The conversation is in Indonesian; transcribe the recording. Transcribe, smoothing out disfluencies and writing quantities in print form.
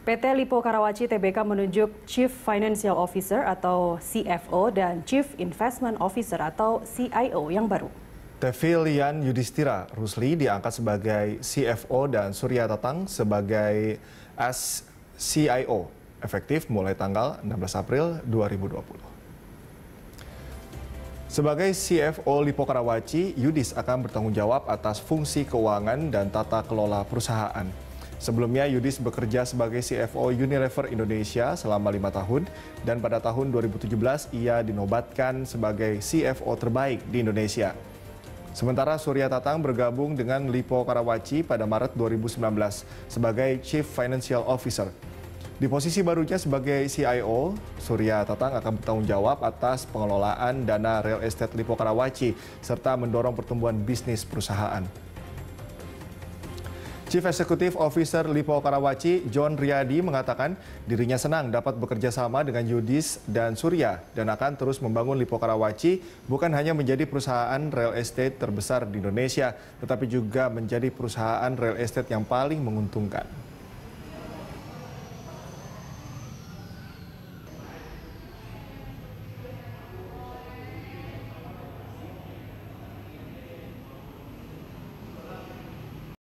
PT Lipo Karawaci Tbk menunjuk Chief Financial Officer atau CFO dan Chief Investment Officer atau CIO yang baru. Tevilian Yudhistira Rusli diangkat sebagai CFO dan Surya Tatang sebagai CIO, efektif mulai tanggal 16 April 2020. Sebagai CFO Lipo Karawaci, Yudis akan bertanggung jawab atas fungsi keuangan dan tata kelola perusahaan. Sebelumnya, Yudis bekerja sebagai CFO Unilever Indonesia selama 5 tahun dan pada tahun 2017 ia dinobatkan sebagai CFO terbaik di Indonesia. Sementara Surya Tatang bergabung dengan Lipo Karawaci pada Maret 2019 sebagai Chief Financial Officer. Di posisi barunya sebagai CIO, Surya Tatang akan bertanggung jawab atas pengelolaan dana real estate Lipo Karawaci serta mendorong pertumbuhan bisnis perusahaan. Chief Executive Officer Lipo Karawaci, John Riyadi, mengatakan dirinya senang dapat bekerja sama dengan Yudis dan Surya dan akan terus membangun Lipo Karawaci bukan hanya menjadi perusahaan real estate terbesar di Indonesia, tetapi juga menjadi perusahaan real estate yang paling menguntungkan.